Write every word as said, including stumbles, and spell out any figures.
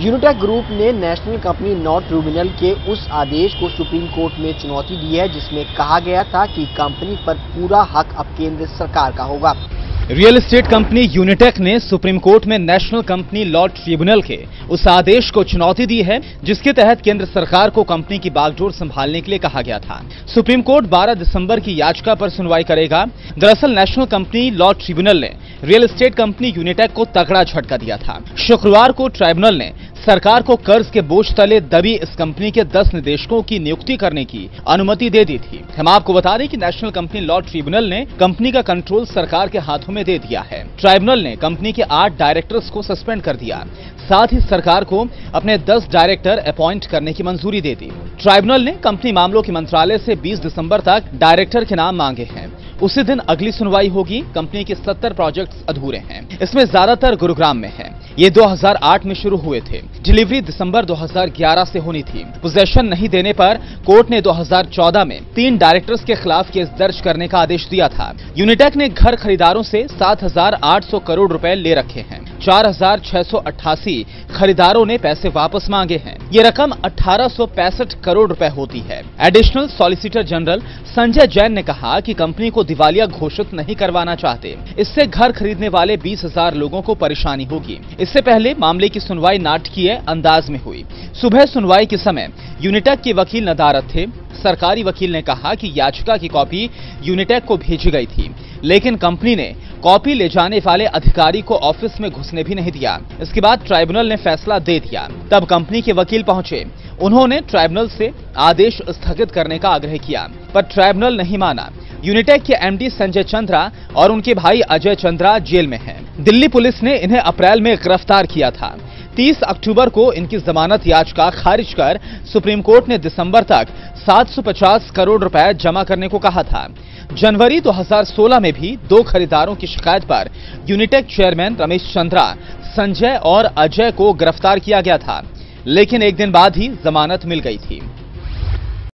Unitech group ने national company law tribunal के उस आदेश को सुप्रीम कोर्ट में चुनौती दी है जिसमें कहा गया था कि कंपनी पर पूरा हक अब केंद्र सरकार का होगा। रियल एस्टेट कंपनी यूनिटेक ने सुप्रीम कोर्ट में नेशनल कंपनी लॉ ट्रिब्यूनल के उस आदेश को चुनौती दी है जिसके तहत केंद्र सरकार को कंपनी की बागडोर संभालने के लिए कहा गया था। सुप्रीम कोर्ट बारह दिसंबर की याचिका पर सुनवाई करेगा। दरअसल नेशनल कंपनी लॉ ट्रिब्यूनल ने रियल एस्टेट कंपनी यूनिटेक को तगड़ा झटका दिया था। शुक्रवार को ट्राइब्यूनल ने सरकार को कर्ज के बोझ तले दबी इस कंपनी के दस निदेशकों की नियुक्ति करने की अनुमति दे दी थी। हम आपको बता दें कि नेशनल कंपनी लॉ ट्रिब्यूनल ने कंपनी का कंट्रोल सरकार के हाथों में दे दिया है। ट्राइब्यूनल ने कंपनी के आठ डायरेक्टर्स को सस्पेंड कर दिया, साथ ही सरकार को अपने दस डायरेक्टर अपॉइंट करने की मंजूरी दे दी। ट्राइब्यूनल ने कंपनी मामलों के मंत्रालय से बीस दिसंबर तक डायरेक्टर के नाम मांगे हैं। उसी दिन अगली सुनवाई होगी। कंपनी के सत्तर प्रोजेक्ट्स अधूरे हैं, इसमें ज्यादातर गुरुग्राम में है। ये दो हज़ार आठ में शुरू हुए थे। डिलीवरी दिसंबर दो हज़ार ग्यारह से होनी थी। पोजेशन नहीं देने पर कोर्ट ने दो हज़ार चौदह में तीन डायरेक्टर्स के खिलाफ केस दर्ज करने का आदेश दिया था। यूनिटेक ने घर खरीदारों से सात हज़ार आठ सौ करोड़ रुपए ले रखे हैं। चार हज़ार छह सौ अट्ठासी खरीदारों ने पैसे वापस मांगे हैं। ये रकम अठारह सौ पैंसठ करोड़ रुपए होती है। Additional solicitor general Sanjay Jain ने कहा कि कंपनी को दिवालिया घोषित नहीं करवाना चाहते। इससे घर खरीदने वाले बीस हजार लोगों को परेशानी होगी। इससे पहले मामले की सुनवाई नाटकीय अंदाज में हुई। सुबह सुनवाई के समय यूनिटेक के वकील नदारत थे। सरकारी वकील ने कहा कि याचिका की कॉपी यूनिटेक को भेजी गई थी, लेकिन कंपनी ने कॉपी ले जाने वाले अधिकारी को ऑफिस में घुसने भी नहीं दिया। इसके बाद ट्राइब्यूनल ने फैसला दे दिया। तब कंपनी के वकील पहुंचे। उन्होंने ट्राइब्यूनल से आदेश स्थगित करने का आग्रह किया, पर ट्राइब्यूनल नहीं माना। यूनिटेक के एमडी संजय चंद्रा और उनके भाई अजय चंद्रा जेल में हैं। दिल्ली पुलिस ने इन्हें अप्रैल में गिरफ्तार किया था। तीस अक्टूबर को इनकी जमानत याचिका खारिज कर सुप्रीम कोर्ट ने दिसंबर तक सात सौ पचास करोड़ रुपए जमा करने को कहा था। जनवरी दो हज़ार सोलह में भी दो खरीदारों की शिकायत पर यूनिटेक चेयरमैन रमेश चंद्रा, संजय और अजय को गिरफ्तार किया गया था, लेकिन एक दिन बाद ही जमानत मिल गई थी।